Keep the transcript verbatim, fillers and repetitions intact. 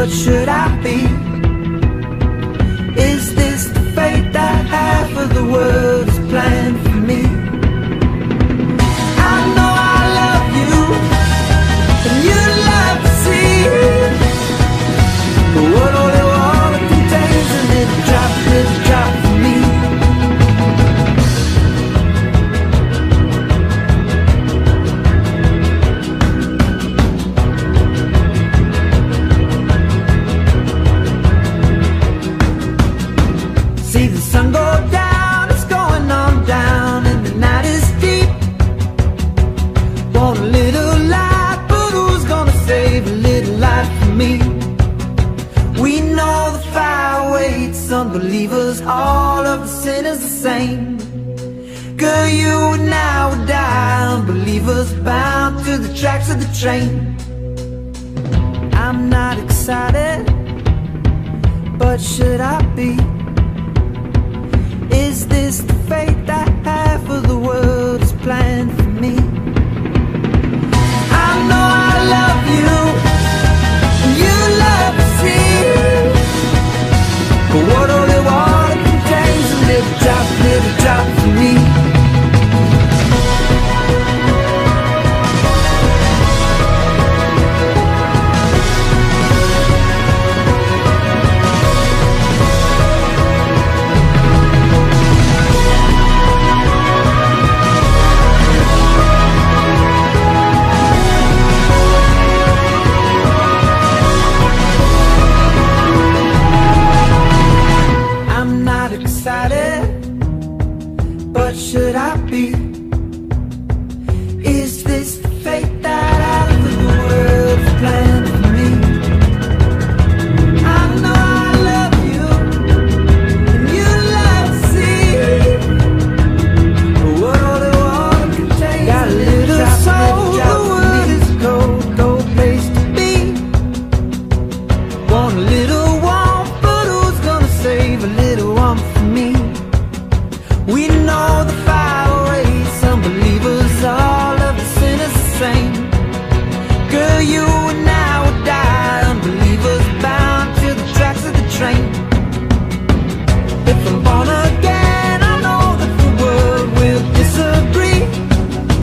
but should I be? Is this the fate that half of the world is planned for me? I know I love you, and you'd love to see it, but what only water contains a little drop, little drop for me. See the sun go down, it's going on down, and the night is deep. Want a little light, but who's gonna save a little light for me? We know the fire waits unbelievers, all of the sinners the same. Girl, you and I would die, unbelievers bound to the tracks of the train. I'm not excited, but should I be? Is this the fate that half of the world is planned for?